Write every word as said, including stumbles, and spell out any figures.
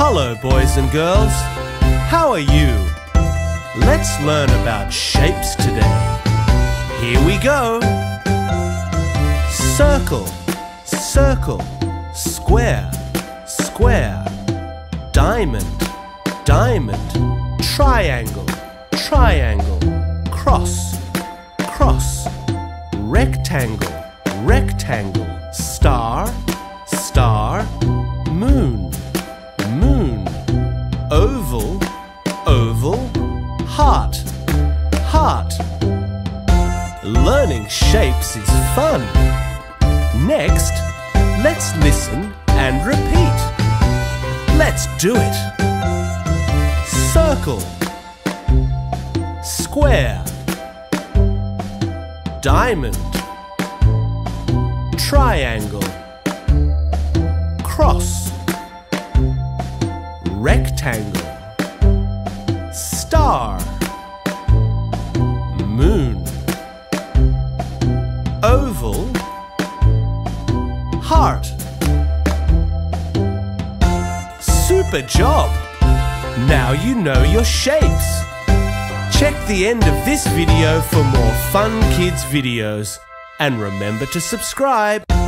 Hello, boys and girls. How are you? Let's learn about shapes today. Here we go. Circle, circle, square, square, diamond, diamond, triangle, triangle, cross, cross, rectangle, rectangle, star, star, moon, moon, oval, oval, heart, heart. Learning shapes is fun. Next, let's listen and repeat. Let's do it. Circle, square, diamond, triangle, cross, rectangle, star, moon, oval, heart. Super job! Now you know your shapes. Check the end of this video for more fun kids videos. And remember to subscribe.